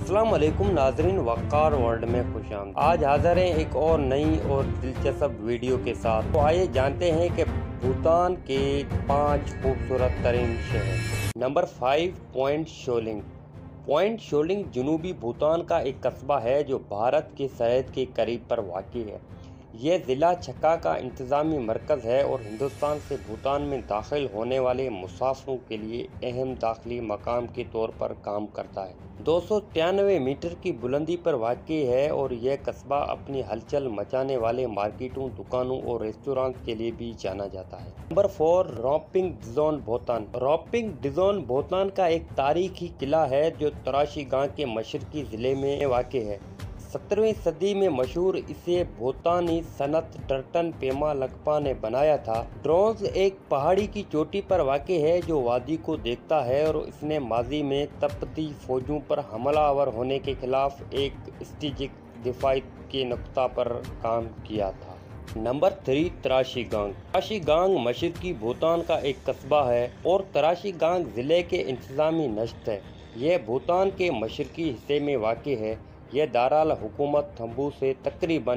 अस्सलाम वालेकुम नाजरीन, वक़ार वर्ल्ड में खुशामदीद। आज हाज़िर हैं एक और नई और दिलचस्प वीडियो के साथ। तो आइए जानते हैं कि भूटान के 5 खूबसूरत तरीन शहर। Number 5, Phuentsholing. Phuentsholing जनूबी भूटान का एक कस्बा है जो भारत के सरहद के करीब पर वाक़ई है। यह ज़िला छक्का का इंतज़ामी मरकज़ है और हिंदुस्तान से भूटान में दाखिल होने वाले मुसाफिरों के लिए अहम दाखिली मकाम के तौर पर काम करता है। 293 मीटर की बुलंदी पर वाक़ई है और यह कस्बा अपनी हलचल मचाने वाले मार्केटों, दुकानों और रेस्टोरेंट के लिए भी जाना जाता है। नंबर 4, रोपिंग डिज़ोन भूटान। रोपिंग डिज़ोन भूटान का एक तारीखी किला है जो तराशी-गांग के मशरकी ज़िले में वाक़ई है। 17वीं सदी में मशहूर इसे भूटानी सनत टर्टन पेमा लगपा ने बनाया था। ड्रोन्स एक पहाड़ी की चोटी पर वाक़ई है जो वादी को देखता है और इसने माजी में तपती फौजों पर हमलावर होने के खिलाफ एक स्ट्रेटेजिक दिफाई के नुक्ता पर काम किया था। नंबर 3, तराशी-गांग। तराशी-गांग मशरकी भूटान का एक कस्बा है और तराशी-गांग ज़िले के इंतज़ामी नशत है। यह भूटान के मशरकी हिस्से में वाक़ई है। यह दाराल हुकूमत थम्बू से तकरीबन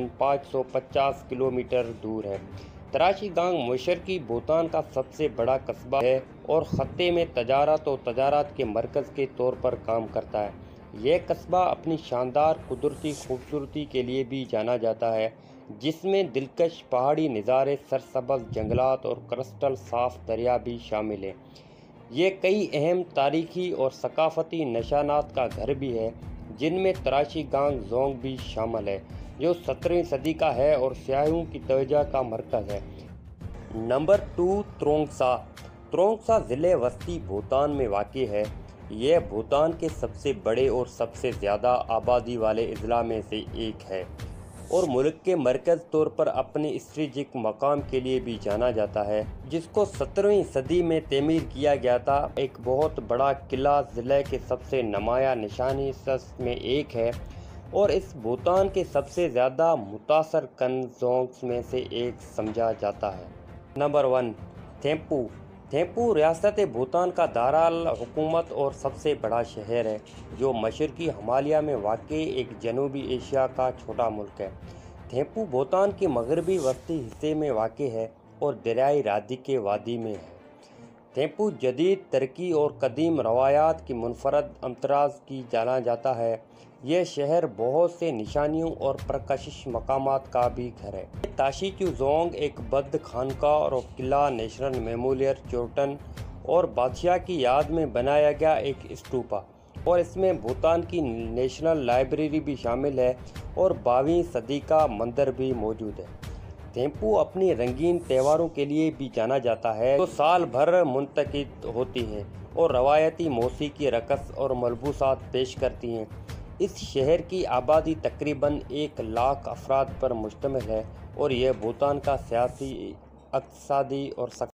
550 किलोमीटर दूर है। तराशी-गांग मशरकी भूटान का सबसे बड़ा कस्बा है और खत्ते में तजारत और तजारत के मरकज़ के तौर पर काम करता है। यह कस्बा अपनी शानदार कुदरती खूबसूरती के लिए भी जाना जाता है, जिसमें दिलकश पहाड़ी नज़ारे, सरसब्ज़ जंगलात और क्रिस्टल साफ दरिया भी शामिल हैं। ये कई अहम तारीखी और सकाफती निशानात का घर भी है, जिनमें तराशी-गांग जोंग भी शामिल है जो 17वीं सदी का है और सयाहों की तवज्जो का मरकज़ है। नंबर 2, त्रोंगसा। त्रोंगसा ज़िले वस्ती भूटान में वाक़ई है। यह भूटान के सबसे बड़े और सबसे ज़्यादा आबादी वाले अजला में से एक है और मुल्क के मरकज़ तौर पर अपने स्ट्रेटेजिक मकाम के लिए भी जाना जाता है, जिसको 17वीं सदी में तमीर किया गया था। एक बहुत बड़ा किला ज़िले के सबसे नुमायां निशानी में एक है और इस भूटान के सबसे ज़्यादा मुतासर कन जोंग्स में से एक समझा जाता है। नंबर 1, थिम्पू। थिम्पू रियासत भूटान का दाराल हुकूमत और सबसे बड़ा शहर है जो मशरकी हिमालय में वाक़ई एक जनूबी एशिया का छोटा मुल्क है। थिम्पू भूटान के मगरबी वस्ती हिस्से में वाक़ई है और दरियाई रादी के वादी में है। थिम्पू जदीद तरक्की और कदीम रवायात की मुनफरद अमतराज की जाना जाता है। यह शहर बहुत से निशानियों और परकशिश मकामात का भी घर है। ताशीचू जोंग एक बद्ध खानका और किला, नेशनल मेमोरियल चोटन और बादशाह की याद में बनाया गया एक स्तूपा, और इसमें भूटान की नेशनल लाइब्रेरी भी शामिल है और 22वीं सदी का मंदिर भी मौजूद है। थिम्पू अपनी रंगीन त्योहारों के लिए भी जाना जाता है जो साल भर मुनतकिद होती हैं और रवायती मौसीकी, रक़स और मलबूसात पेश करती हैं। इस शहर की आबादी तकरीबन 1 लाख अफराद पर मुश्तमिल है और यह भूटान का सियासी, इक़्तिसादी और